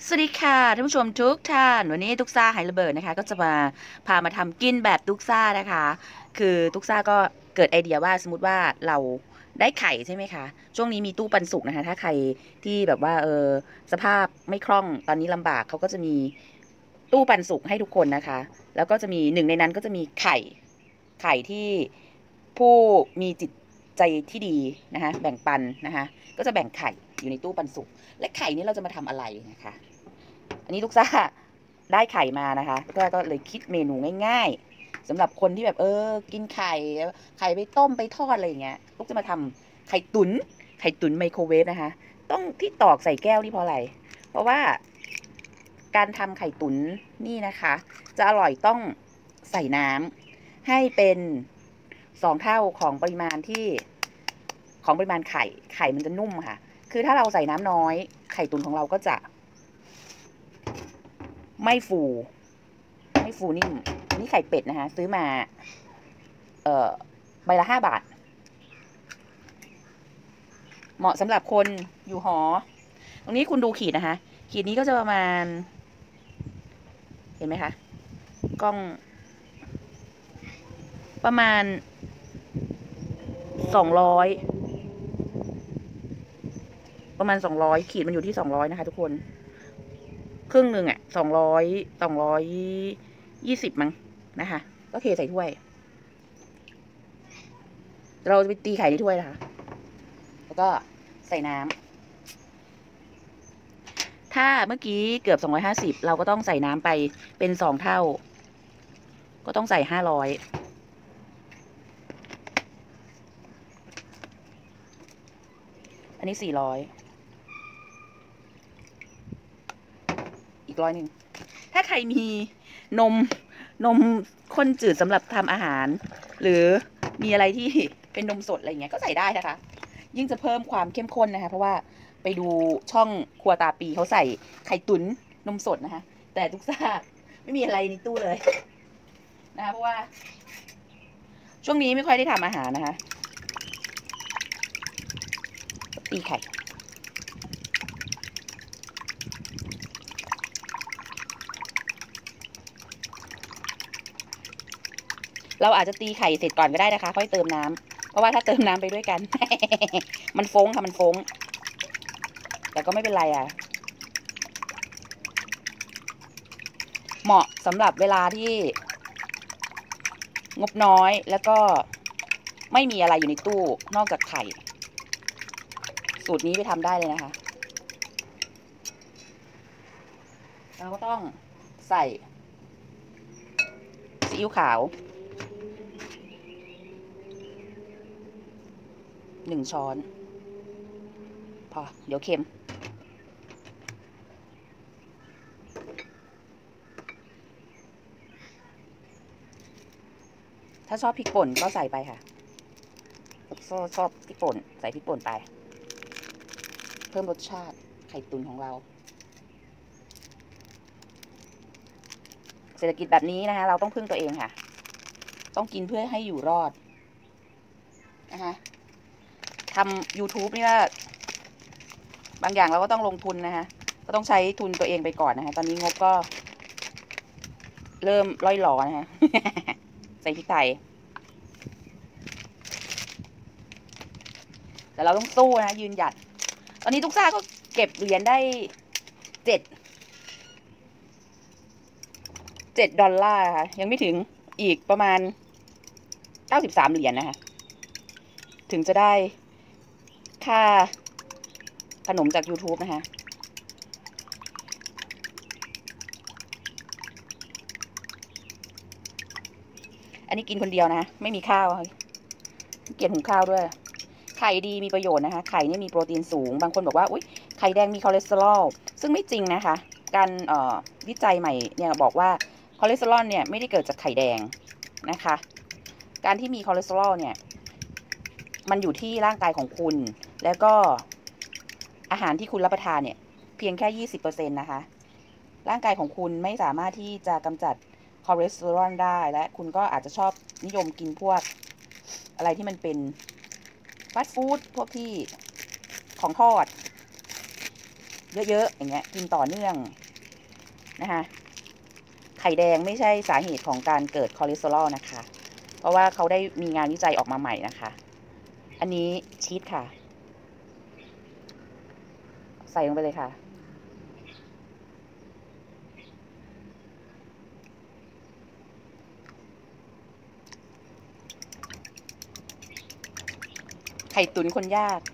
สวัสดีค่ะท่านผู้ชมทุกท่านวันนี้ตุ๊กซ่าไฮระเบิดนะคะก็จะมาพามาทำกินแบบตุ๊กซ่านะคะคือตุ๊กซ่าก็เกิดไอเดียว่าสมมติว่าเราได้ไข่ใช่ไหมคะช่วงนี้มีตู้ปันสุกนะคะถ้าใครที่แบบว่าสภาพไม่คล่องตอนนี้ลำบากเขาก็จะมีตู้ปันสุกให้ทุกคนนะคะแล้วก็จะมีหนึ่งในนั้นก็จะมีไข่ที่ผู้มีจิตใจที่ดีนะคะแบ่งปันนะคะก็จะแบ่งไข่อยู่ในตู้ปันสุกและไข่นี้เราจะมาทำอะไรนะคะ อันนี้ลูกซ่าได้ไข่มานะคะก็เลยคิดเมนูง่ายๆสำหรับคนที่แบบกินไข่ไปต้มไปทอดอะไรอย่างเงี้ยลูกจะมาทำไข่ตุ๋นไมโครเวฟนะคะต้องที่ตอกใส่แก้วนี่เพราะอะไรเพราะว่าการทำไข่ตุ๋นนี่นะคะจะอร่อยต้องใส่น้ำให้เป็น2 เท่าของปริมาณไข่มันจะนุ่มค่ะคือถ้าเราใส่น้ำน้อยไข่ตุ๋นของเราก็จะไม่ฟูนิ่มนี่ไข่เป็ดนะคะซื้อมาใบละ5 บาทเหมาะสำหรับคนอยู่หอตรงนี้คุณดูขีดนะคะขีดนี้ก็จะประมาณเห็นไหมคะกล้องประมาณ200ขีดมันอยู่ที่200นะคะทุกคนครึ่งหนึ่ง220มั้งนะคะก็เทใส่ถ้วยเราจะไปตีไข่ในถ้วยนะคะแล้วก็ใส่น้ำถ้าเมื่อกี้เกือบ250เราก็ต้องใส่น้ำไปเป็น2 เท่าก็ต้องใส่500อันนี้400อีก100ถ้าใครมีนมนมข้นจืดสำหรับทำอาหารหรือมีอะไรที่เป็นนมสดอะไรเงี้ยก็ใส่ได้นะคะยิ่งจะเพิ่มความเข้มข้นนะคะเพราะว่าไปดูช่องครัวตาปีเขาใส่ไข่ตุ๋นนมสดนะคะแต่ทุกซ่าไม่มีอะไรในตู้เลยนะคะเพราะว่าช่วงนี้ไม่ค่อยได้ทำอาหารนะคะตีไข่เราอาจจะตีไข่เสร็จก่อนก็ได้นะคะค่อยเติมน้ำเพราะว่าถ้าเติมน้ำไปด้วยกัน มันฟงค่ะมันฟงแต่ก็ไม่เป็นไรอ่ะเหมาะสำหรับเวลาที่งบน้อยแล้วก็ไม่มีอะไรอยู่ในตู้นอกจากไข่สูตรนี้ไปทำได้เลยนะคะเราก็ต้องใส่ซีอิ๊วขาว1 ช้อนพอเดี๋ยวเค็มถ้าชอบพริกป่นก็ใส่ไปค่ะชอบพริกป่นใส่พริกป่นไปเพิ่มรสชาติไข่ตุ๋นของเราเศรษฐกิจแบบนี้นะคะเราต้องพึ่งตัวเองค่ะต้องกินเพื่อให้อยู่รอดนะคะทำ YouTube นี่ว่าบางอย่างเราก็ต้องลงทุนนะคะก็ต้องใช้ทุนตัวเองไปก่อนนะคะตอนนี้งบก็เริ่มล่อยหลอนะคะ ใส่พริกไทยแต่เราต้องสู้นะยืนหยัดตอนนี้ทุกซ่าก็เก็บเหรียญได้7 ดอลลาร์ค่ะยังไม่ถึงอีกประมาณ93 เหรียญนะคะถึงจะได้ค่าขนมจาก YouTube นะคะอันนี้กินคนเดียวนะไม่มีข้าวเกลียดหุงข้าวด้วยไข่ดีมีประโยชน์นะคะไข่นี่มีโปรตีนสูงบางคนบอกว่าอุ๊ยไข่แดงมีคอเลสเตอรอลซึ่งไม่จริงนะคะการวิจัยใหม่เนี่ยบอกว่าคอเลสเตอรอลเนี่ยไม่ได้เกิดจากไข่แดงนะคะการที่มีคอเลสเตอรอลเนี่ยมันอยู่ที่ร่างกายของคุณแล้วก็อาหารที่คุณรับประทานเนี่ยเพียงแค่20%นะคะร่างกายของคุณไม่สามารถที่จะกำจัดคอเลสเตอรอลได้และคุณก็อาจจะชอบนิยมกินพวกอะไรที่มันเป็นฟาสต์ฟู้ดพวกที่ของทอดเยอะๆอย่างเงี้ยกินต่อเนื่องนะคะไข่แดงไม่ใช่สาเหตุของการเกิดคอเลสเตอรอลนะคะเพราะว่าเขาได้มีงานวิจัยออกมาใหม่นะคะอันนี้ชีสค่ะใส่ลงไปเลยค่ะไข่ตุ๋นคนยาก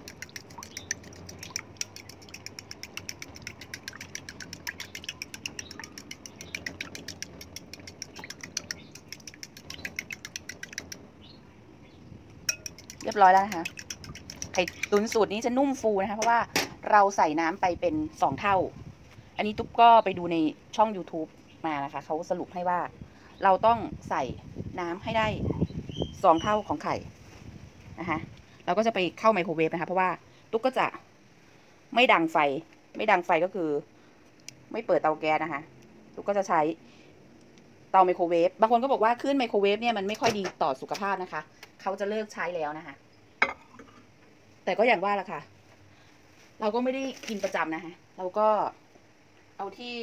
เรียบร้อยแล้วนะคะไข่ตุ๋นสูตรนี้จะนุ่มฟูนะคะเพราะว่าเราใส่น้ำไปเป็น2 เท่าอันนี้ตุ๊กก็ไปดูในช่อง YouTube มานะคะเขาสรุปให้ว่าเราต้องใส่น้ำให้ได้2 เท่าของไข่นะคะเราก็จะไปเข้าไมโครเวฟนะคะเพราะว่าตุ๊กก็จะไม่ดังไฟก็คือไม่เปิดเตาแก๊สนะคะตุ๊กก็จะใช้เตาไมโครเวฟบางคนก็บอกว่าขึ้นไมโครเวฟเนี่ยมันไม่ค่อยดีต่อสุขภาพนะคะเขาจะเลิกใช้แล้วนะคะแต่ก็อย่างว่าล่ะค่ะเราก็ไม่ได้กินประจำนะคะเราก็เอาที่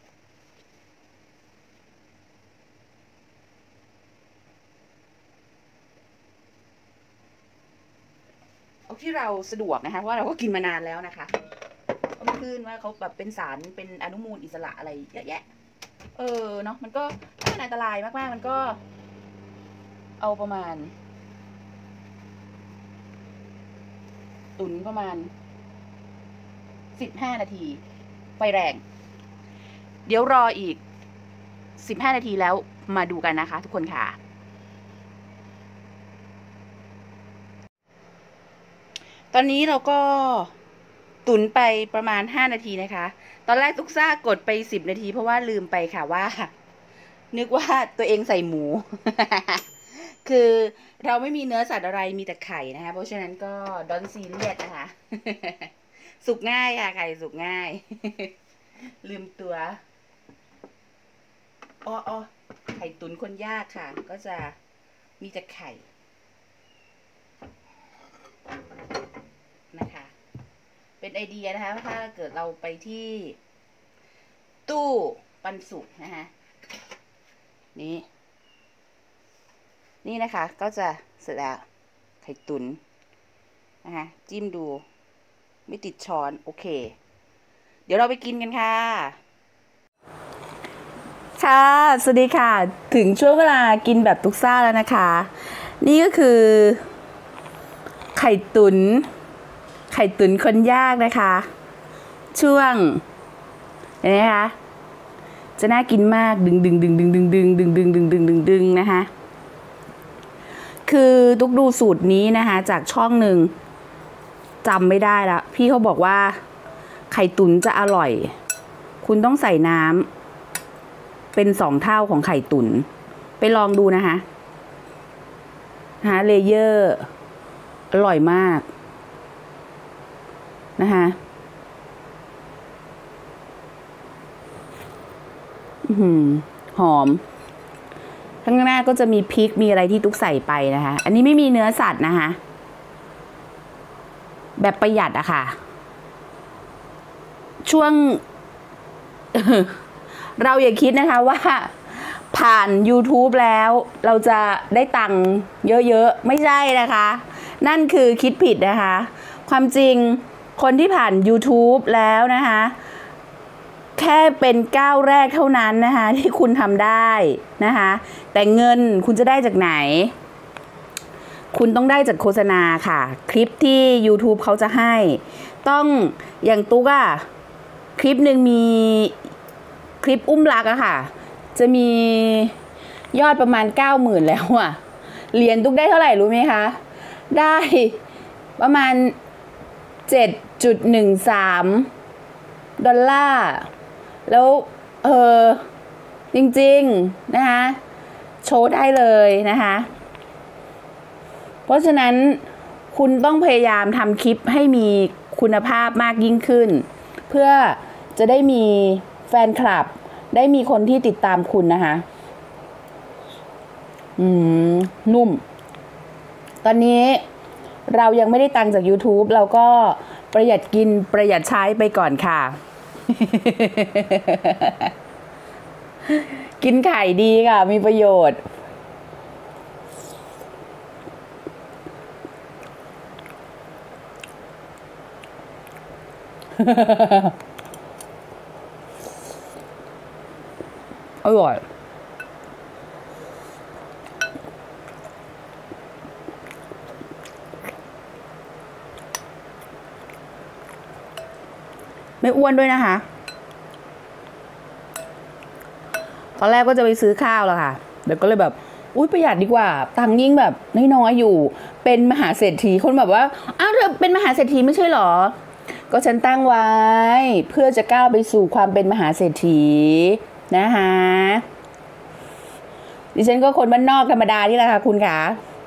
เราสะดวกนะคะเพราะเราก็กินมานานแล้วนะคะก็ไม่ขึ้นว่าเขาแบบเป็นสารเป็นอนุมูลอิสระอะไรเยอะแยะเนาะมันก็ไม่เป็นอันตรายมากๆมันก็เอาประมาณตุ๋นประมาณ15 นาทีไฟแรงเดี๋ยวรออีก15 นาทีแล้วมาดูกันนะคะทุกคนค่ะตอนนี้เราก็ตุ๋นไปประมาณ5 นาทีนะคะตอนแรกตุ๊กซ่ากดไป10 นาทีเพราะว่าลืมไปค่ะว่านึกว่าตัวเองใส่หมู คือเราไม่มีเนื้อสัตว์อะไรมีแต่ไข่นะคะเพราะฉะนั้นก็ดอนซีเรียสนะคะ สุกง่ายค่ะไข่สุกง่าย ลืมตัวอ้อไข่ตุ๋นคนยากค่ะก็จะมีแต่ไข่นะคะเป็นไอเดียนะคะถ้าเกิดเราไปที่ตู้ปันสุกนะคะนี่นะคะก็จะเสร็จแล้วไข่ตุ๋นนะคะจิ้มดูไม่ติดช้อนโอเคเดี๋ยวเราไปกินกันค่ะค่ะสวัสดีค่ะถึงช่วงเวลากินแบบตุ๊กซ่าแล้วนะคะนี่ก็คือไข่ตุ๋นคนยากนะคะช่วงเห็นไหมคะจะน่ากินมากดึงนะคะคือตุ๊กดูสูตรนี้นะคะจากช่องหนึ่งจำไม่ได้ละพี่เขาบอกว่าไข่ตุ๋นจะอร่อยคุณต้องใส่น้ำเป็น2 เท่าของไข่ตุ๋นไปลองดูนะคะเลเยอร์อร่อยมากนะคะหอมข้างหน้าก็จะมีพริกมีอะไรที่ตุ๊กใส่ไปนะคะอันนี้ไม่มีเนื้อสัตว์นะคะแบบประหยัดอะค่ะช่วง เราอย่าคิดนะคะว่าผ่าน YouTube แล้วเราจะได้ตังค์เยอะๆไม่ใช่นะคะนั่นคือคิดผิดนะคะความจริงคนที่ผ่าน YouTube แล้วนะคะแค่เป็นก้าวแรกเท่านั้นนะคะที่คุณทำได้นะคะแต่เงินคุณจะได้จากไหนคุณต้องได้จากโฆษณาค่ะคลิปที่ YouTube เขาจะให้ต้องอย่างตุ๊กอะคลิปหนึ่งมีคลิปอุ้มรักอะค่ะจะมียอดประมาณ 90,000 แล้วอะเหรียญตุ๊กได้เท่าไหร่รู้ไหมคะได้ประมาณ 7.13 ดอลลาร์แล้วจริงๆนะคะโชว์ได้เลยนะคะเพราะฉะนั้นคุณต้องพยายามทำคลิปให้มีคุณภาพมากยิ่งขึ้นเพื่อจะได้มีแฟนคลับได้มีคนที่ติดตามคุณนะคะนุ่มตอนนี้เรายังไม่ได้ตังค์จาก YouTube เราก็ประหยัดกินประหยัดใช้ไปก่อนค่ะ กินไข่ดีค่ะมีประโยชน์ อร่อยไม่อ้วนด้วยนะคะตอนแรกก็จะไปซื้อข้าวแล้วค่ะเดี๋ยวก็เลยแบบอุ๊ยประหยัดดีกว่าตังค์ยิ่งแบบน้อยๆอยู่เป็นมหาเศรษฐีคนแบบว่าอ้าวเธอเป็นมหาเศรษฐีไม่ใช่หรอก็ฉันตั้งไว้เพื่อจะก้าวไปสู่ความเป็นมหาเศรษฐีนะคะดิฉันก็คนบ้านนอกธรรมดานี่แหละค่ะคุณคะ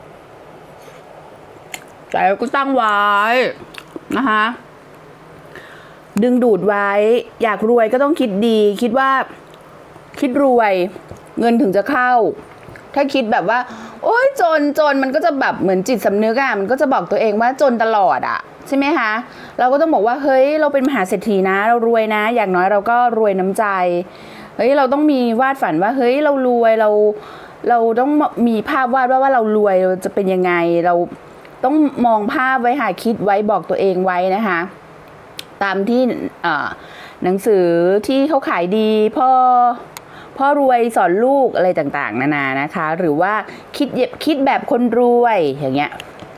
แต่ก็ตั้งไว้นะคะดึงดูดไว้อยากรวยก็ต้องคิดดีคิดว่าคิดรวยเงินถึงจะเข้าถ้าคิดแบบว่าโอ๊ยจนมันก็จะแบบเหมือนจิตสำนึกอ่ะมันก็จะบอกตัวเองว่าจนตลอดอ่ะใช่ไหมคะเราก็ต้องบอกว่าเฮ้ยเราเป็นมหาเศรษฐีนะเรารวยนะอย่างน้อยเราก็รวยน้ำใจเฮ้ยเราต้องมีวาดฝันว่าเฮ้ยเรารวยเราต้องมีภาพวาดว่าเรารวยเราจะเป็นยังไงเราต้องมองภาพไว้ค่ะคิดไว้บอกตัวเองไว้นะคะตามที่หนังสือที่เขาขายดีพ่อรวยสอนลูกอะไรต่างๆนานานะคะหรือว่าคิดแบบคนรวยอย่างเงี้ย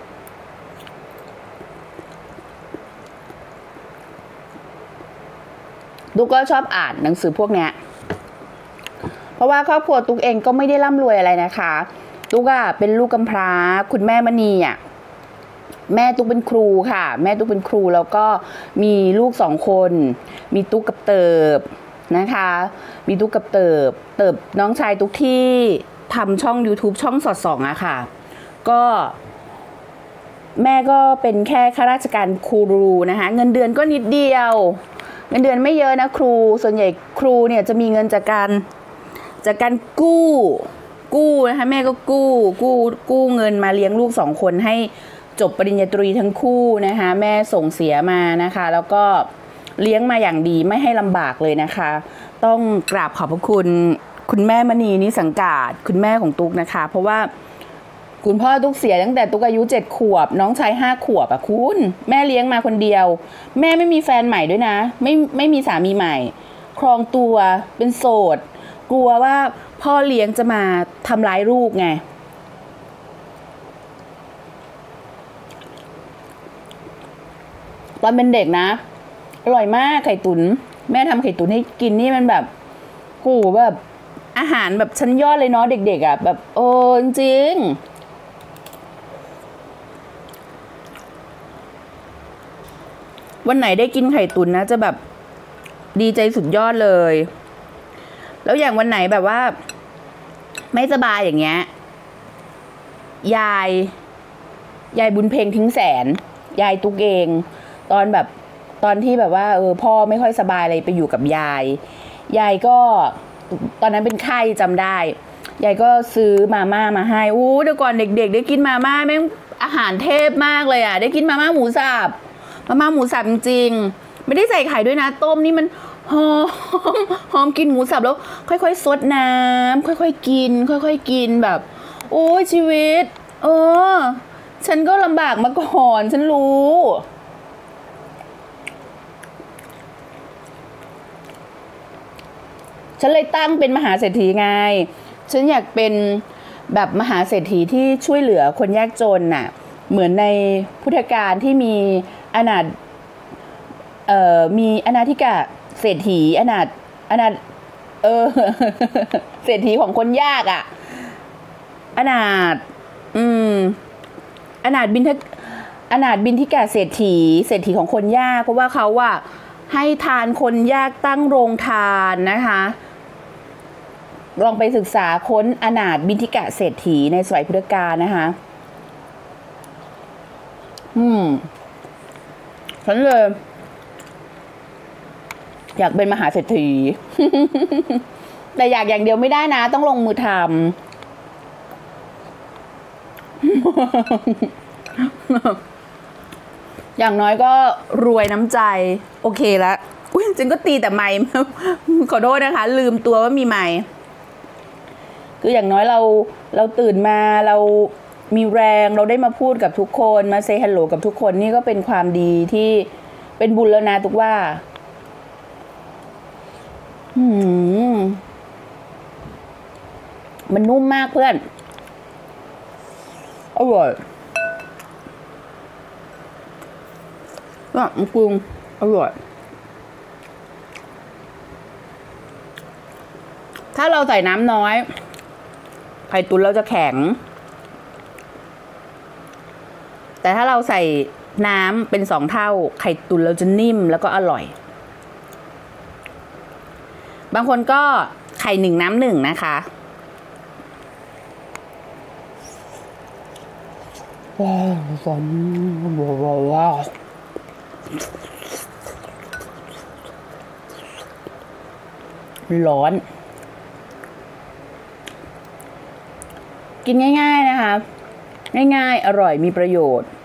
ตุ๊กก็ชอบอ่านหนังสือพวกเนี้ยเพราะว่าครอบครัวตุ๊กเองก็ไม่ได้ร่ำรวยอะไรนะคะตุ๊กอะเป็นลูกกำพร้าคุณแม่มณีอ่ะแม่ตุ๊กเป็นครูค่ะแม่ตุ๊กเป็นครูแล้วก็มีลูก2 คนมีตุ๊กกับเติบนะคะมีตุ๊กกับเติบน้องชายตุ๊กที่ทำช่อง YouTube ช่องสอดส่องอะค่ะก็แม่ก็เป็นแค่ข้าราชการครูนะคะเงินเดือนก็นิดเดียวเงินเดือนไม่เยอะนะครูส่วนใหญ่ครูเนี่ยจะมีเงินจากการกู้นะคะแม่ก็กู้เงินมาเลี้ยงลูก2 คนให้จบปริญญาตรีทั้งคู่นะคะแม่ส่งเสียมานะคะแล้วก็เลี้ยงมาอย่างดีไม่ให้ลำบากเลยนะคะต้องกราบขอบพระคุณแม่มณีนิสังกาศคุณแม่ของตุ๊กนะคะเพราะว่าคุณพ่อตุ๊กเสียตั้งแต่ตุ๊กอายุ7 ขวบน้องชาย5 ขวบอะคุณแม่เลี้ยงมาคนเดียวแม่ไม่มีแฟนใหม่ด้วยนะไม่มีสามีใหม่ครองตัวเป็นโสดกลัวว่าพ่อเลี้ยงจะมาทำร้ายลูกไงตอนเป็นเด็กนะอร่อยมากไข่ตุ๋นแม่ทำไข่ตุ๋นให้กินนี่มันแบบโหแบบอาหารแบบชั้นยอดเลยเนาะเด็กๆอ่ะแบบโอ้จริงวันไหนได้กินไข่ตุ๋นนะจะแบบดีใจสุดยอดเลยแล้วอย่างวันไหนแบบว่าไม่สบายอย่างเงี้ยยายบุญเพ็งทิ้งแสนยายตุ๊กเองตอนที่แบบว่าพ่อไม่ค่อยสบายอะไรไปอยู่กับยายก็ตอนนั้นเป็นไข้จำได้ยายก็ซื้อมาม่ามาให้เดี๋ยวก่อนเด็กๆได้กินมาม่าแม่งอาหารเทพมากเลยอ่ะได้กินมาม่าหมูสับจริงๆไม่ได้ใส่ไข่ด้วยนะต้มนี่มันหอมกินหมูสับแล้วค่อยๆซดน้ำค่อยๆกินแบบโอ้ยชีวิตฉันก็ลำบากมาก่อนฉันรู้ฉันเลยตั้งเป็นมหาเศรษฐีไงฉันอยากเป็นแบบมหาเศรษฐีที่ช่วยเหลือคนยากจนน่ะเหมือนในพุทธกาลที่มีมีอนาธิกะเศรษฐีเศรษฐีของคนยากอ่ะอนาถบิณฑิกะเศรษฐีของคนยากเพราะว่าเขาอ่ะให้ทานคนยากตั้งโรงทานนะคะลองไปศึกษาค้นอนาถบิณฑิกะเศรษฐีในสมัยพุทธกาลนะคะฉันเลยอยากเป็นมหาเศรษฐี แต่อยากอย่างเดียวไม่ได้นะต้องลงมือทำอย่างน้อยก็รวยน้ำใจโอเคแล้วอุ้ยจริงก็ตีแต่ไมค์ ขอโทษนะคะลืมตัวว่ามีไมค์คืออย่างน้อยเราตื่นมาเรามีแรงเราได้มาพูดกับทุกคนมาเซฮัลโหลกับทุกคนนี่ก็เป็นความดีที่เป็นบุญแล้วนะทุกว่ามันนุ่มมากเพื่อนอร่อยปรุงอร่อยถ้าเราใส่น้ำน้อยไข่ตุ๋นเราจะแข็งแต่ถ้าเราใส่น้ำเป็น2 เท่าไข่ตุ๋นเราจะนิ่มแล้วก็อร่อยบางคนก็ไข่1 น้ำ 1นะคะว้าวร้อนกินง่ายๆนะคะง่ายๆอร่อยมีประโยชน์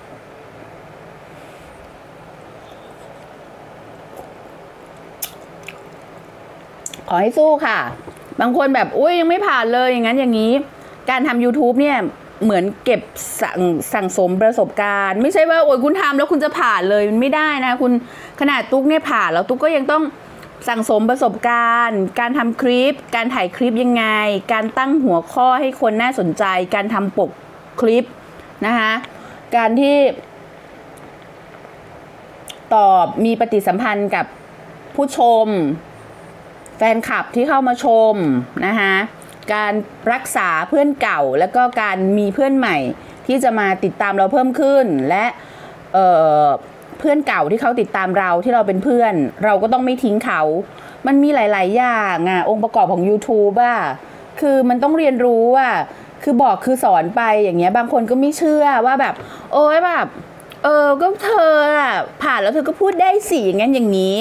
ขอให้สู้ค่ะบางคนแบบอุ้ยยังไม่ผ่านเลยอย่างนั้นอย่างนี้การทำ YouTube เนี่ยเหมือนเก็บสั่งสมประสบการณ์ไม่ใช่ว่าโอ้ยคุณทำแล้วคุณจะผ่านเลยมันไม่ได้นะคุณขนาดตุ๊กเนี่ยผ่านแล้วตุ๊กก็ยังต้องสั่งสมประสบการณ์การทำคลิปการถ่ายคลิปยังไงการตั้งหัวข้อให้คนน่าสนใจการทำปกคลิปนะคะการที่ตอบมีปฏิสัมพันธ์กับผู้ชมแฟนคลับที่เข้ามาชมนะคะการรักษาเพื่อนเก่าแล้วก็การมีเพื่อนใหม่ที่จะมาติดตามเราเพิ่มขึ้นและเพื่อนเก่าที่เขาติดตามเราที่เราเป็นเพื่อนเราก็ต้องไม่ทิ้งเขามันมีหลายๆอย่างองค์ประกอบของ YouTube คือมันต้องเรียนรู้คือบอกคือสอนไปอย่างเงี้ยบางคนก็ไม่เชื่อว่าแบบโอ้ยแบบก็เธอผ่านแล้วเธอก็พูดได้สิอย่างงั้นอย่างนี้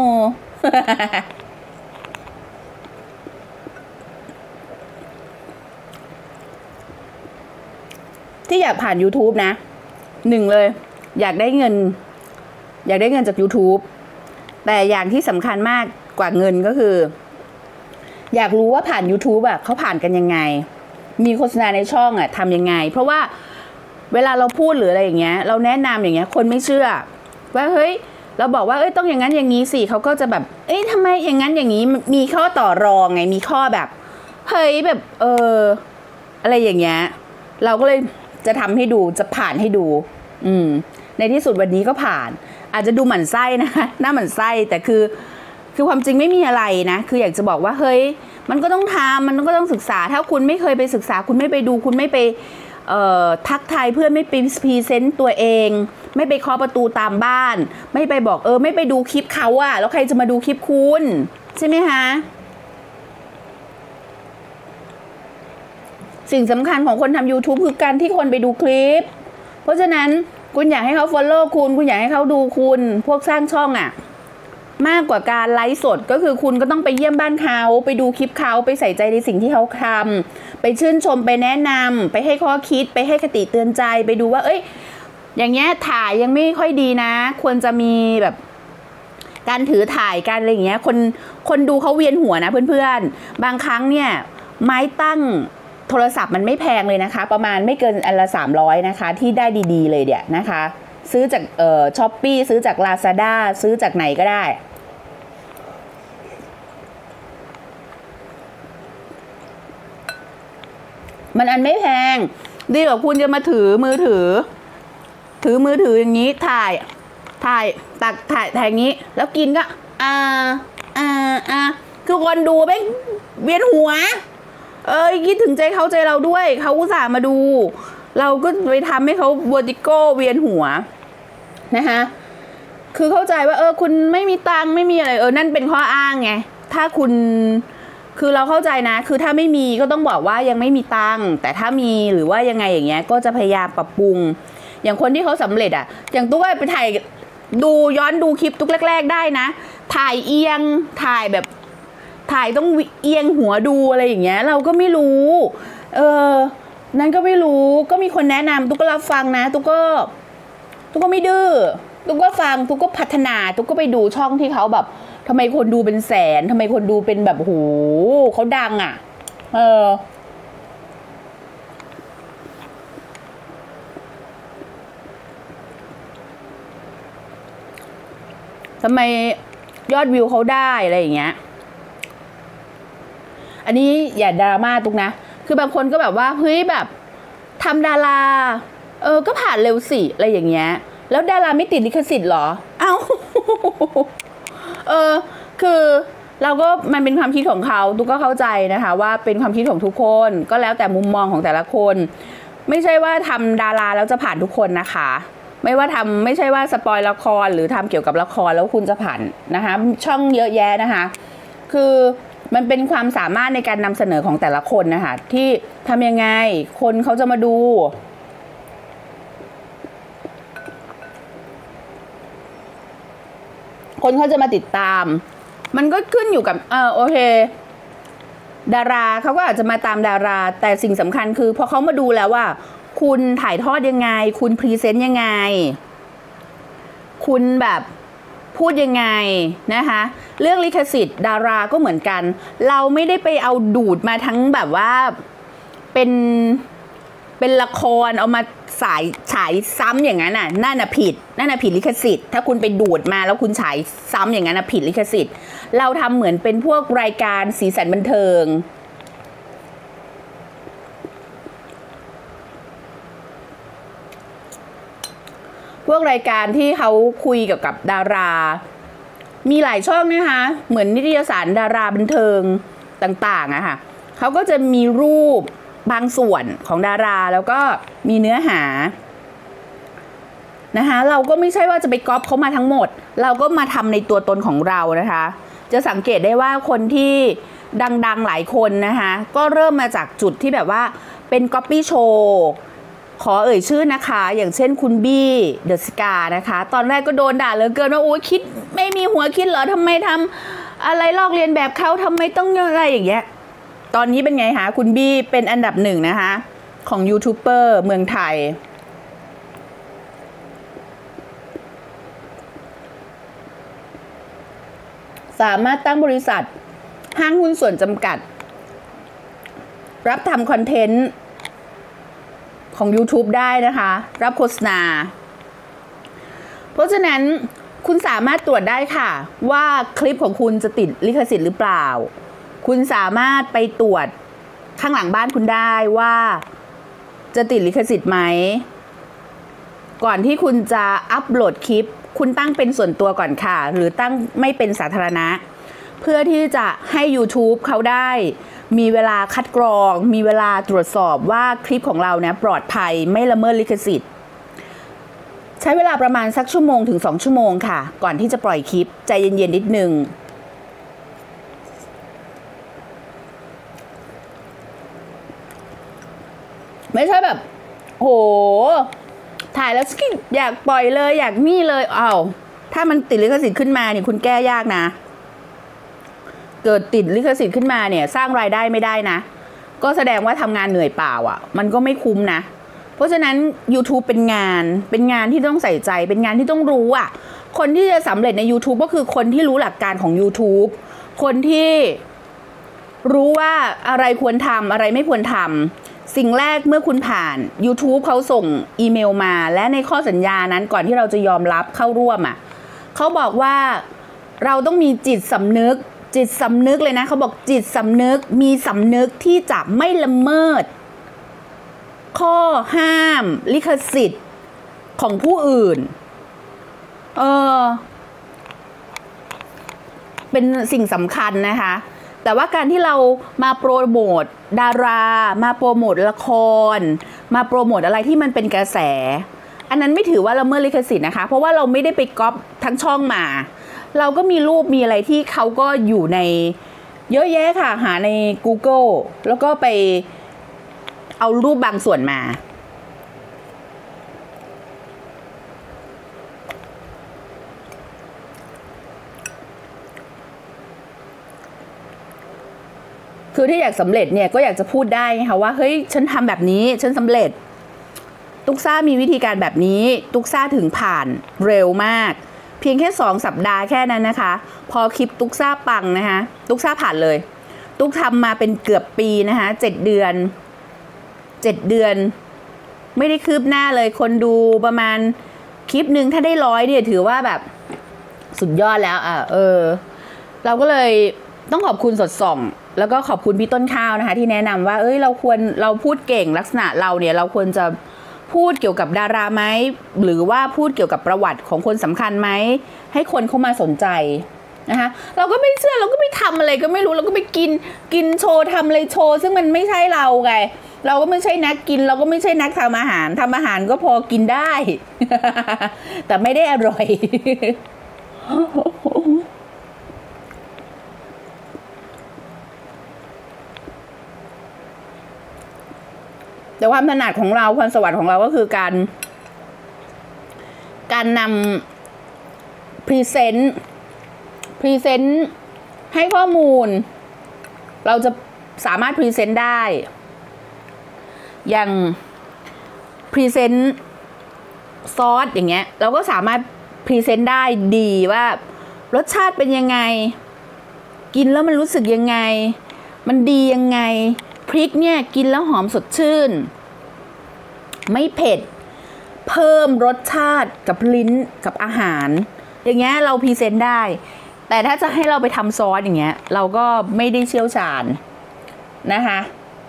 ที่อยากผ่าน YouTube นะ1เลยอยากได้เงินจาก YouTube แต่อย่างที่สำคัญมากกว่าเงินก็คืออยากรู้ว่าผ่าน YouTube เขาผ่านกันยังไงมีโฆษณาในช่องทำยังไงเพราะว่าเวลาเราพูดหรืออะไรอย่างเงี้ยเราแนะนำอย่างเงี้ยคนไม่เชื่อว่าเฮ้ยเราบอกว่าต้องอย่างนั้นอย่างนี้สิเขาก็จะแบบทำไมอย่างนั้นอย่างนี้มีข้อต่อรองไงมีข้อแบบเฮ้ยแบบอะไรอย่างเงี้ยเราก็เลยจะทำให้ดูจะผ่านให้ดูในที่สุดวันนี้ก็ผ่านอาจจะดูหมั่นไส้นะคะหน้าหมั่นไส้แต่คือความจริงไม่มีอะไรนะคืออยากจะบอกว่าเฮ้ยมันก็ต้องทำมันก็ต้องศึกษาถ้าคุณไม่เคยไปศึกษาคุณไม่ไปดูคุณไม่ไปทักทายเพื่อนไม่ไปพรีเซนต์ตัวเองไม่ไปเคาะประตูตามบ้านไม่ไปบอกไม่ไปดูคลิปเขาแล้วใครจะมาดูคลิปคุณใช่ไหมคะสิ่งสำคัญของคนทำ YouTube คือการที่คนไปดูคลิปเพราะฉะนั้นคุณอยากให้เขา follow คุณอยากให้เขาดูคุณพวกสร้างช่องมากกว่าการไลฟ์สดก็คือคุณก็ต้องไปเยี่ยมบ้านเขาไปดูคลิปเขาไปใส่ใจในสิ่งที่เขาทำไปชื่นชมไปแนะนำไปให้ข้อคิดไปให้คติเตือนใจไปดูว่าอย่างเงี้ยถ่ายยังไม่ค่อยดีนะควรจะมีแบบการถือถ่ายการอะไรอย่างเงี้ยคนดูเขาเวียนหัวนะเพื่อนๆบางครั้งเนี่ยไม้ตั้งโทรศัพท์มันไม่แพงเลยนะคะประมาณไม่เกินอันละ300นะคะที่ได้ดีๆเลยเดี๋ยวนะคะซื้อจากShopee ซื้อจาก Lazada ซื้อจากไหนก็ได้มันอันไม่แพงดีกว่าคุณจะมาถือมือถืออย่างนี้ถ่ายอย่างนี้แล้วกินก็คือคนดูแม่งเวียนหัวคิดถึงใจเขาใจเราด้วยเขาอุตส่าห์มาดูเราก็ไปทำให้เขาเวอร์ติโกเวียนหัวนะคะคือเข้าใจว่าคุณไม่มีตังค์ไม่มีอะไรนั่นเป็นข้ออ้างไงถ้าคุณคือเราเข้าใจนะคือถ้าไม่มีก็ต้องบอกว่ายังไม่มีตังค์แต่ถ้ามีหรือว่ายังไงอย่างเงี้ยก็จะพยายามปรับปรุงอย่างคนที่เขาสำเร็จอย่างตุ๊กไปถ่ายดูย้อนดูคลิปตุ๊กแรกๆได้นะถ่ายเอียงถ่ายแบบถ่ายต้องเอียงหัวดูอะไรอย่างเงี้ยเราก็ไม่รู้นั้นก็ไม่รู้ก็มีคนแนะนำตุ๊กก็รับฟังนะตุ๊กก็ตุ๊กก็ไม่ดื้อตุ๊กก็ฟังตุ๊กก็พัฒนาตุ๊กก็ไปดูช่องที่เขาแบบทำไมคนดูเป็นแสนทำไมคนดูเป็นแบบโหเขาดังอ่ะทำไมยอดวิวเขาได้อะไรอย่างเงี้ยอันนี้อย่าดราม่าตุ๊กนะคือบางคนก็แบบว่าเฮ้ยแบบทำดาราก็ผ่านเร็วสิอะไรอย่างเงี้ยแล้วดาราไม่ติดลิขสิทธิ์หรอเอ้าคือเราก็มันเป็นความคิดของเขาตุ๊กก็เข้าใจนะคะว่าเป็นความคิดของทุกคนก็แล้วแต่มุมมองของแต่ละคนไม่ใช่ว่าทำดาราแล้วจะผ่านทุกคนนะคะไม่ใช่ว่าสปอยละครหรือทำเกี่ยวกับละครแล้วคุณจะผ่านนะคะช่องเยอะแยะนะคะคือมันเป็นความสามารถในการนำเสนอของแต่ละคนนะคะที่ทำยังไงคนเขาจะมาดูคนเขาจะมาติดตามมันก็ขึ้นอยู่กับโอเคดาราเขาก็อาจจะมาตามดาราแต่สิ่งสำคัญคือพอเขามาดูแล้วว่าคุณถ่ายทอดยังไงคุณพรีเซนต์ยังไงคุณแบบพูดยังไงนะคะเรื่องลิขสิทธิ์ดาราก็เหมือนกันเราไม่ได้ไปเอาดูดมาทั้งแบบว่าเป็นละครเอามาฉายซ้ำอย่างนั้นน่ะนั่นน่ะผิดลิขสิทธิ์ถ้าคุณไปดูดมาแล้วคุณฉายซ้ำอย่างนั้นน่ะผิดลิขสิทธิ์เราทำเหมือนเป็นพวกรายการสีสันบันเทิงพวกรายการที่เขาคุยเกี่ยวกับดารามีหลายช่องนะคะเหมือนนิตยสารดาราบันเทิงต่างๆอะค่ะเขาก็จะมีรูปบางส่วนของดาราแล้วก็มีเนื้อหานะคะเราก็ไม่ใช่ว่าจะไปก๊อปเขามาทั้งหมดเราก็มาทำในตัวตนของเรานะคะจะสังเกตได้ว่าคนที่ดังๆหลายคนนะคะก็เริ่มมาจากจุดที่แบบว่าเป็นก๊อปปี้โชว์ขอเอ่ยชื่อนะคะอย่างเช่นคุณบี้เดอะสกานะคะตอนแรกก็โดนด่าเหลือเกินว่าโอ้ยคิดไม่มีหัวคิดเหรอทำไมทำอะไรลอกเลียนแบบเขาทำไมต้องอะไรอย่างเงี้ยตอนนี้เป็นไงคะคุณบี้เป็นอันดับ1นะคะของยูทูบเบอร์เมืองไทยสามารถตั้งบริษัทห้างหุ้นส่วนจำกัดรับทำคอนเทนต์ของ YouTube ได้นะคะรับโฆษณาเพราะฉะนั้นคุณสามารถตรวจได้ค่ะว่าคลิปของคุณจะติดลิขสิทธิ์หรือเปล่าคุณสามารถไปตรวจข้างหลังบ้านคุณได้ว่าจะติดลิขสิทธิ์ไหมก่อนที่คุณจะอัปโหลดคลิปคุณตั้งเป็นส่วนตัวก่อนค่ะหรือตั้งไม่เป็นสาธารณะเพื่อที่จะให้ YouTube เขาได้มีเวลาคัดกรองมีเวลาตรวจสอบว่าคลิปของเราเนี่ยปลอดภัยไม่ละเมิดลิขสิทธิ์ใช้เวลาประมาณสัก1 ชั่วโมงถึง2 ชั่วโมงค่ะก่อนที่จะปล่อยคลิปใจเย็นๆนิดนึงไม่ใช่แบบโหถ่ายแล้วอยากปล่อยเลยอยากนี่เลยถ้ามันติดลิขสิทธิ์ขึ้นมาเนี่ยคุณแก้ยากนะเกิดติดลิขสิทธิ์ขึ้นมาเนี่ยสร้างรายได้ไม่ได้นะก็แสดงว่าทำงานเหนื่อยเปล่าอ่ะมันก็ไม่คุ้มนะเพราะฉะนั้น YouTube เป็นงานที่ต้องใส่ใจเป็นงานที่ต้องรู้อ่ะคนที่จะสำเร็จใน YouTube ก็คือคนที่รู้หลักการของ YouTube คนที่รู้ว่าอะไรควรทำอะไรไม่ควรทำสิ่งแรกเมื่อคุณผ่าน YouTube เขาส่งอีเมลมาและในข้อสัญญานั้นก่อนที่เราจะยอมรับเข้าร่วมอ่ะเขาบอกว่าเราต้องมีจิตสำนึกเลยนะเขาบอกจิตสำนึกมีสำนึกที่จะไม่ละเมิดข้อห้ามลิขสิทธิ์ของผู้อื่นเป็นสิ่งสำคัญนะคะแต่ว่าการที่เรามาโปรโมทดารามาโปรโมทละครมาโปรโมทอะไรที่มันเป็นกระแสอันนั้นไม่ถือว่าละเมิดลิขสิทธิ์นะคะเพราะว่าเราไม่ได้ไปก๊อปทั้งช่องมาเราก็มีรูปมีอะไรที่เขาก็อยู่ในเยอะแยะค่ะหาใน Google แล้วก็ไปเอารูปบางส่วนมาคือที่อยากสำเร็จเนี่ยก็อยากจะพูดได้ไงคะว่าเฮ้ยฉันทำแบบนี้ฉันสำเร็จตุ๊กซ่ามีวิธีการแบบนี้ตุ๊กซ่าถึงผ่านเร็วมากเพียงแค่2 สัปดาห์แค่นั้นนะคะพอคลิปตุ๊กซ่าปังนะคะตุ๊กซ่าผ่านเลยตุ๊กทำมาเป็นเกือบปีนะคะ7 เดือนไม่ได้คืบหน้าเลยคนดูประมาณคลิปหนึ่งถ้าได้100เนี่ยถือว่าแบบสุดยอดแล้วเราก็เลยต้องขอบคุณสดส่องแล้วก็ขอบคุณพี่ต้นข้าวนะคะที่แนะนำว่าเราพูดเก่งลักษณะเราเนี่ยเราควรจะพูดเกี่ยวกับดาราไหมหรือว่าพูดเกี่ยวกับประวัติของคนสำคัญไหมให้คนเข้ามาสนใจนะคะเราก็ไม่เชื่อเราก็ไม่ทำอะไรก็ไม่รู้เราก็ไปกินโชว์ทำอะไรโชว์ซึ่งมันไม่ใช่เราไงเราก็ไม่ใช่นักกินเราก็ไม่ใช่นักทำอาหารก็พอกินได้ แต่ไม่ได้อร่อย แต่ความถนัดของเราความสวรรค์ของเราก็คือการนำพรีเซนต์ให้ข้อมูลเราจะสามารถพรีเซนต์ได้อย่างพรีเซนต์ซอสอย่างเงี้ยเราก็สามารถพรีเซนต์ได้ดีว่ารสชาติเป็นยังไงกินแล้วมันรู้สึกยังไงมันดียังไงพริกเนี่ยกินแล้วหอมสดชื่นไม่เผ็ดเพิ่มรสชาติกับลิ้นกับอาหารอย่างเงี้ยเราพรีเซนต์ได้แต่ถ้าจะให้เราไปทำซอสอย่างเงี้ยเราก็ไม่ได้เชี่ยวชาญนะคะ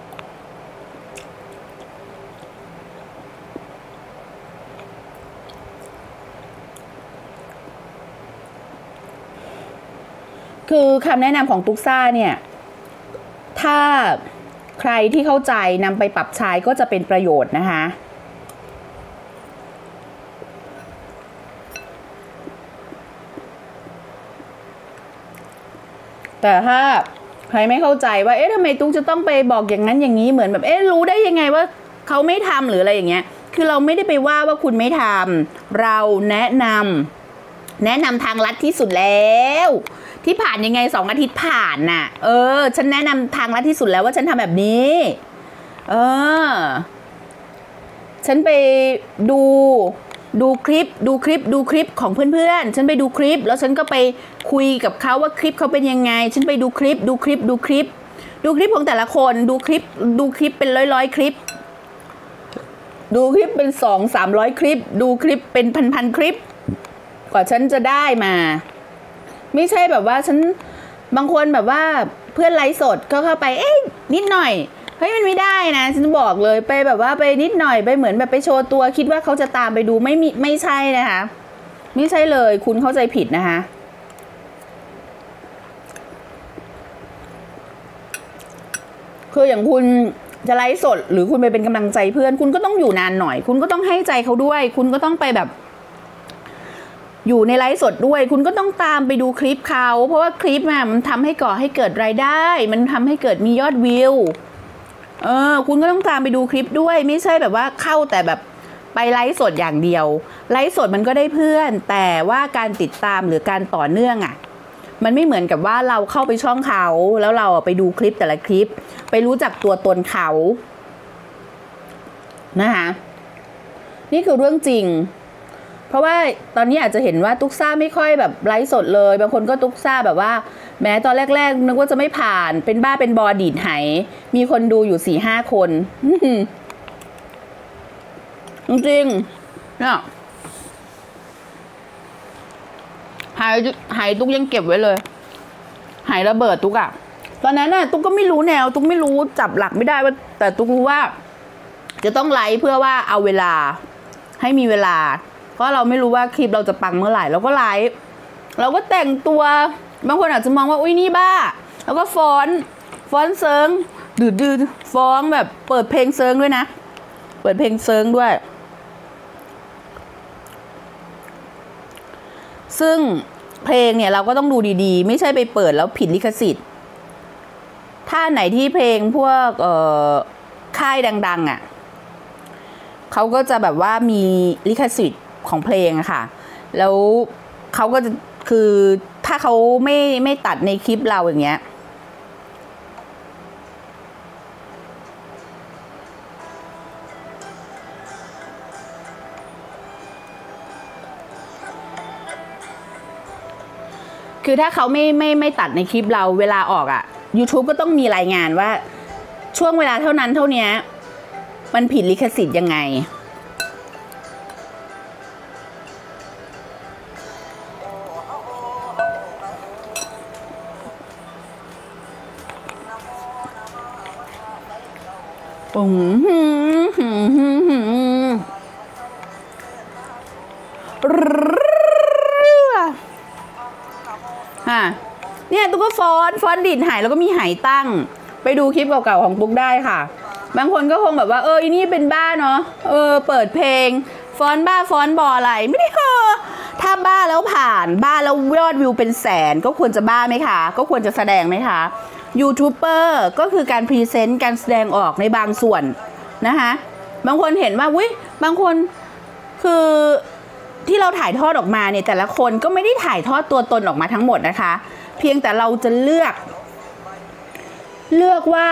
คือคำแนะนำของตุ๊กซ่าเนี่ยถ้าใครที่เข้าใจนำไปปรับใช้ก็จะเป็นประโยชน์นะคะแต่ถ้าใครไม่เข้าใจว่าทำไมตุ๊กจะต้องไปบอกอย่างนั้นอย่างนี้เหมือนแบบรู้ได้ยังไงว่าเขาไม่ทำหรืออะไรอย่างเงี้ยคือเราไม่ได้ไปว่าคุณไม่ทำเราแนะนำทางลัดที่สุดแล้วที่ผ่านยังไง2 อาทิตย์ผ่านน่ะฉันแนะนำทางลัดที่สุดแล้วว่าฉันทำแบบนี้ฉันไปดูคลิปของเพื่อนๆฉันไปดูคลิปแล้วฉันก็ไปคุยกับเขาว่าคลิปเขาเป็นยังไงฉันไปดูคลิปของแต่ละคนดูคลิปเป็นร้อยคลิปดูคลิปเป็น200-300 คลิปดูคลิปเป็นพันคลิปกว่าฉันจะได้มาไม่ใช่แบบว่าฉันบางคนแบบว่าเพื่อนไลฟ์สดก็เข้าไปนิดหน่อยมันไม่ได้นะฉันบอกเลยไปแบบว่าไปนิดหน่อยไปเหมือนแบบไปโชว์ตัวคิดว่าเขาจะตามไปดูไม่ใช่นะคะไม่ใช่เลยคุณเข้าใจผิดนะคะคืออย่างคุณจะไลฟ์สดหรือคุณไปเป็นกำลังใจเพื่อนคุณก็ต้องอยู่นานหน่อยคุณก็ต้องให้ใจเขาด้วยคุณก็ต้องไปแบบอยู่ในไลฟ์สดด้วยคุณก็ต้องตามไปดูคลิปเขาเพราะว่าคลิปมันทำให้เกิดรายได้มันทำให้เกิดมียอดวิวคุณก็ต้องตามไปดูคลิปด้วยไม่ใช่แบบว่าเข้าแต่แบบไปไลฟ์สดอย่างเดียวไลฟ์สดมันก็ได้เพื่อนแต่ว่าการติดตามหรือการต่อเนื่องมันไม่เหมือนกับว่าเราเข้าไปช่องเขาแล้วเราไปดูคลิปแต่ละคลิปไปรู้จักตัวตนเขานะคะนี่คือเรื่องจริงเพราะว่าตอนนี้อาจจะเห็นว่าตุ๊กซ่าไม่ค่อยแบบไลฟ์สดเลยบางคนก็ตุ๊กซ่าแบบว่าแม้ตอนแรกๆนึกว่าจะไม่ผ่านเป็นบ้าเป็นบอดีดไหมีคนดูอยู่ 4-5 คนจริงๆเนี่ยหายตุ๊กยังเก็บไว้เลยหายระเบิดตุ๊กตอนนั้นน่ะตุ๊กก็ไม่รู้แนวตุ๊กไม่รู้จับหลักไม่ได้ว่าแต่ตุ๊กรู้ว่าจะต้องไลฟ์เพื่อว่าเอาเวลาให้มีเวลาเพราะเราไม่รู้ว่าคลิปเราจะปังเมื่อไหร่เราก็ไลฟ์เราก็แต่งตัวบางคนอาจจะมองว่าอุ้ยนี่บ้าแล้วก็ฟ้อนเซิงดืดฟ้องแบบเปิดเพลงเซิงด้วยนะเปิดเพลงเซิงด้วยซึ่งเพลงเนี่ยเราก็ต้องดูดีๆไม่ใช่ไปเปิดแล้วผิดลิขสิทธิ์ถ้าไหนที่เพลงพวกค่ายดังๆเขาก็จะแบบว่ามีลิขสิทธิ์ของเพลงอะค่ะแล้วเขาก็จะคือถ้าเขาไม่ตัดในคลิปเราอย่างเงี้ยคือถ้าเขาไม่ตัดในคลิปเราเวลาออกอ่ะ YouTube ก็ต้องมีรายงานว่าช่วงเวลาเท่านั้นเท่านี้มันผิดลิขสิทธิ์ยังไงเนี่ยตุ๊กก็ฟ้อนดิดหายแล้วก็มีหายตั้งไปดูคลิปเก่าๆของตุ๊กได้ค่ะบางคนก็คงแบบว่าอีนี่เป็นบ้าเนาะเปิดเพลงฟ้อนบ้าฟ้อนบออะไรไม่ได้ถ้าบ้าแล้วผ่านบ้าแล้วยอดวิวเป็นแสนก็ควรจะบ้าไหมคะก็ควรจะแสดงไหมคะยูทูบเบอร์ก็คือการพรีเซนต์การแสดงออกในบางส่วนนะคะบางคนเห็นว่าบางคนคือที่เราถ่ายทอดออกมาเนี่ยแต่ละคนก็ไม่ได้ถ่ายทอดตัวตนออกมาทั้งหมดนะคะเพียงแต่เราจะเลือกว่า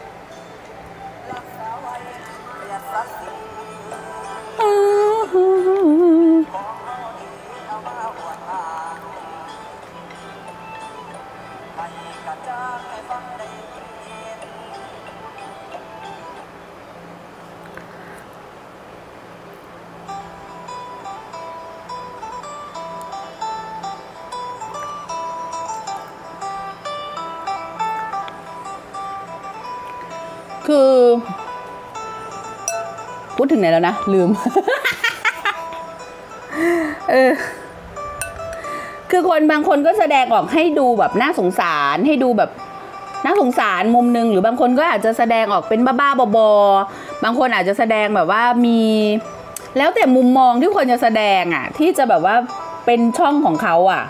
คือพูดถึงไหนแล้วนะลืม คือคนบางคนก็แสดงออกให้ดูแบบน่าสงสารให้ดูแบบน่าสงสารมุมนึงหรือบางคนก็อาจจะแสดงออกเป็นบ้าๆบอๆบางคนอาจจะแสดงแบบว่ามีแล้วแต่มุมมองที่คนจะแสดงอ่ะที่จะแบบว่าเป็นช่องของเขาอ่ะ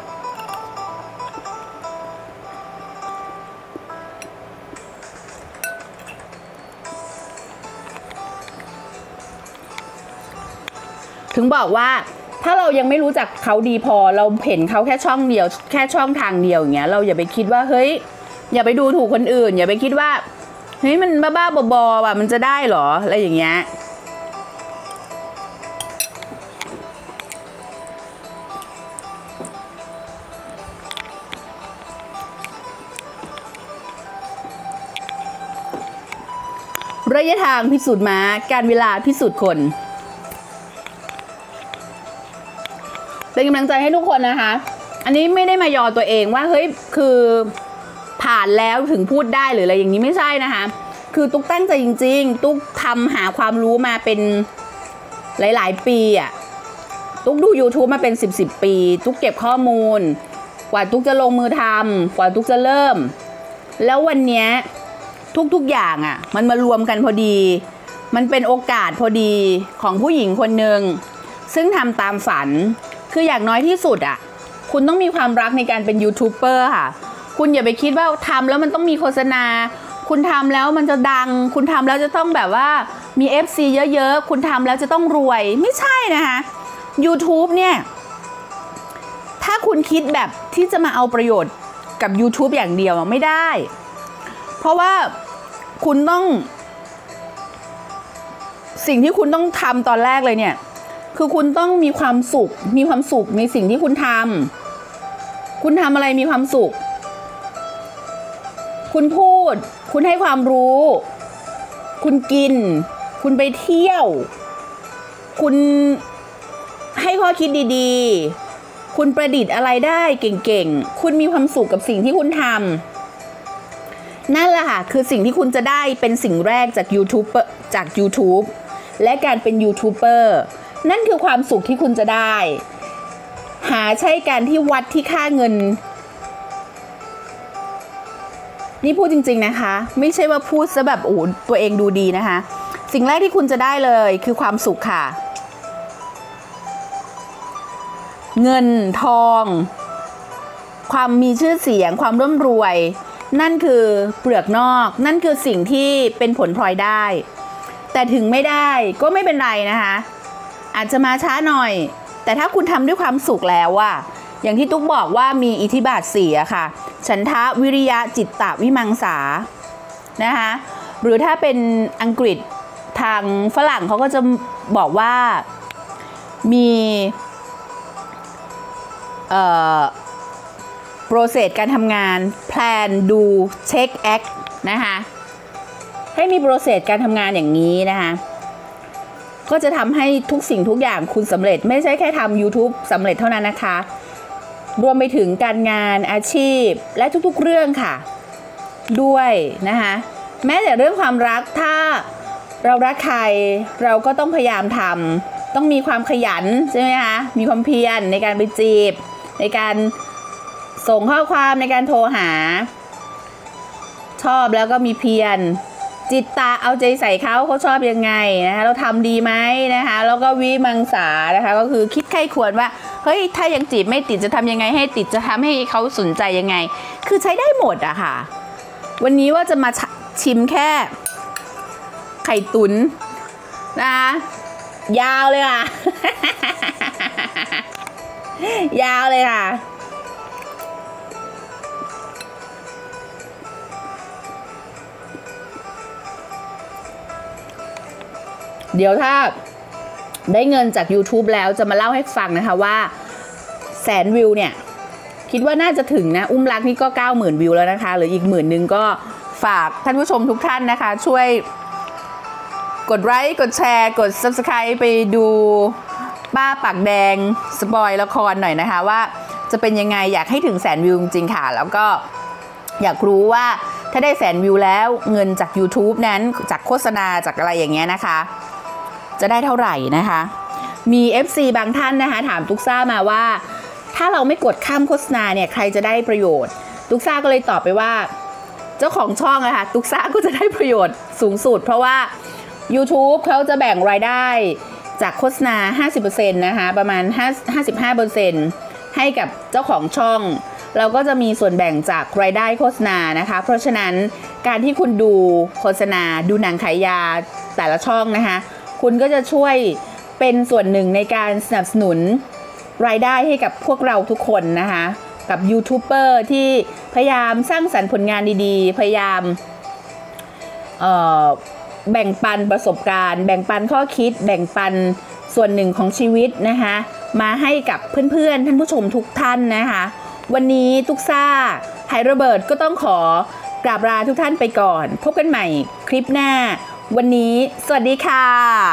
ถึงบอกว่าถ้าเรายังไม่รู้จักเขาดีพอเราเห็นเขาแค่ช่องเดียวแค่ช่องทางเดียวอย่างเงี้ยเราอย่าไปคิดว่าเฮ้ยอย่าไปดูถูกคนอื่นอย่าไปคิดว่าเฮ้ยมันบ้าๆบอๆว่ะมันจะได้หรออะไรอย่างเงี้ยระยะทางพิสูจน์ม้าการเวลาพิสูจน์คนเป็นกำลังใจให้ทุกคนนะคะอันนี้ไม่ได้มายอตัวเองว่าเฮ้ยคือผ่านแล้วถึงพูดได้หรืออะไรอย่างนี้ไม่ใช่นะคะคือตุ๊กตั้งใจจริงๆตุ๊กทำหาความรู้มาเป็นหลายๆปีอ่ะตุ๊กดู YouTube มาเป็น10 ปีตุ๊กเก็บข้อมูลกว่าตุ๊กจะลงมือทำกว่าตุ๊กจะเริ่มแล้ววันนี้ทุกอย่างอ่ะมันมารวมกันพอดีมันเป็นโอกาสพอดีของผู้หญิงคนหนึ่งซึ่งทำตามฝันคืออย่างน้อยที่สุดอ่ะคุณต้องมีความรักในการเป็นยูทูบเบอร์ค่ะคุณอย่าไปคิดว่าทำแล้วมันต้องมีโฆษณาคุณทำแล้วมันจะดังคุณทำแล้วจะต้องแบบว่ามี FC เยอะๆคุณทำแล้วจะต้องรวยไม่ใช่นะคะ YouTube เนี่ยถ้าคุณคิดแบบที่จะมาเอาประโยชน์กับ YouTube อย่างเดียวไม่ได้เพราะว่าคุณต้องสิ่งที่คุณต้องทำตอนแรกเลยเนี่ยคือคุณต้องมีความสุขในสิ่งที่คุณทำอะไรมีความสุขคุณพูดคุณให้ความรู้คุณกินคุณไปเที่ยวคุณให้ข้อคิดดีๆคุณประดิษฐ์อะไรได้เก่งๆคุณมีความสุขกับสิ่งที่คุณทำนั่นแหละค่ะคือสิ่งที่คุณจะได้เป็นสิ่งแรกจาก YouTube และการเป็นยูทูบเบอร์นั่นคือความสุขที่คุณจะได้หาใช่การที่วัดที่ค่าเงินนี่พูดจริงๆนะคะไม่ใช่ว่าพูดซะแบบโอ้ตัวเองดูดีนะคะสิ่งแรกที่คุณจะได้เลยคือความสุขค่ะเงินทองความมีชื่อเสียงความร่ำรวยนั่นคือเปลือกนอกนั่นคือสิ่งที่เป็นผลพลอยได้แต่ถึงไม่ได้ก็ไม่เป็นไรนะคะอาจจะมาช้าหน่อยแต่ถ้าคุณทำด้วยความสุขแล้วอะอย่างที่ตุ๊กบอกว่ามีอิทธิบาท4อะค่ะฉันทะวิริยะจิตตะวิมังสานะคะหรือถ้าเป็นอังกฤษทางฝรั่งเขาก็จะบอกว่ามีโปรเซสการทำงาน plan do check act นะคะให้มีโปรเซสการทำงานอย่างนี้นะคะก็จะทำให้ทุกสิ่งทุกอย่างคุณสำเร็จไม่ใช่แค่ทำ YouTube สำเร็จเท่านั้นนะคะรวมไปถึงการงานอาชีพและทุกๆเรื่องค่ะด้วยนะคะแม้แต่เรื่องความรักถ้าเรารักใครเราก็ต้องพยายามทำต้องมีความขยันใช่ไหมคะมีความเพียรในการไปจีบในการส่งข้อความในการโทรหาชอบแล้วก็มีเพียรจิตตาเอาใจใส่เขาชอบยังไงนะคะเราทำดีไหมนะคะแล้วก็วิมังสานะคะก็คือคิดใคร่ควรว่าเฮ้ยถ้ายังจีบไม่ติดจะทำยังไงให้ติดจะทำให้เขาสนใจยังไงคือใช้ได้หมดอะค่ะวันนี้ว่าจะมาชิมแค่ไข่ตุ๋นนะคะยาวเลยค่ะ ยาวเลยค่ะเดี๋ยวถ้าได้เงินจาก YouTube แล้วจะมาเล่าให้ฟังนะคะว่า100,000 วิวเนี่ยคิดว่าน่าจะถึงนะอุ้มรักนี่ก็ 90,000 วิวแล้วนะคะหรืออีก10,000 นึงก็ฝากท่านผู้ชมทุกท่านนะคะช่วยกดไลค์กดแชร์กด Subscribe ไปดูป้าปากแดงสปอยละครหน่อยนะคะว่าจะเป็นยังไงอยากให้ถึง100,000 วิวจริงๆค่ะแล้วก็อยากรู้ว่าถ้าได้100,000 วิวแล้วเงินจาก YouTube นั้นจากโฆษณาจากอะไรอย่างเงี้ยนะคะจะได้เท่าไหร่นะคะมี FC บางท่านนะคะถามตุ๊กซ่ามาว่าถ้าเราไม่กดข้ามโฆษณาเนี่ยใครจะได้ประโยชน์ตุ๊กซ่าก็เลยตอบไปว่าเจ้าของช่องอะค่ะตุ๊กซ่าก็จะได้ประโยชน์สูงสุดเพราะว่า YouTube เขาจะแบ่งรายได้จากโฆษณา 50% นะคะประมาณ 55% ให้กับเจ้าของช่องเราก็จะมีส่วนแบ่งจากรายได้โฆษณานะคะเพราะฉะนั้นการที่คุณดูโฆษณาดูหนังขายยาแต่ละช่องนะคะคุณก็จะช่วยเป็นส่วนหนึ่งในการสนับสนุนรายได้ให้กับพวกเราทุกคนนะคะกับยูทูบเบอร์ที่พยายามสร้างสรรค์ผลงานดีๆพยายามแบ่งปันประสบการณ์แบ่งปันข้อคิดแบ่งปันส่วนหนึ่งของชีวิตนะคะมาให้กับเพื่อนๆท่านผู้ชมทุกท่านนะคะวันนี้ตุ๊กซ่าไฮโรเบิร์ตก็ต้องขอกราบลาทุกท่านไปก่อนพบกันใหม่คลิปหน้าวันนี้สวัสดีค่ะ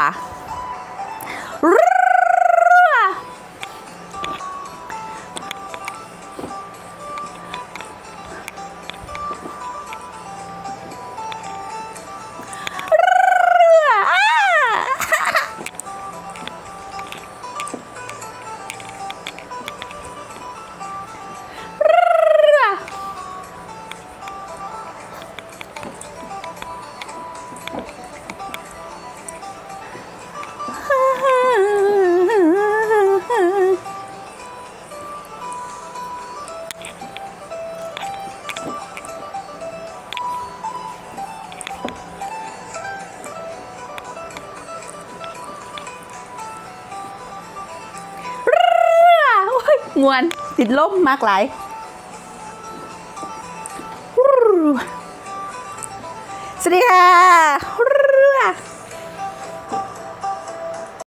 งวนติดลมมากหลายสวัสดีค่ะ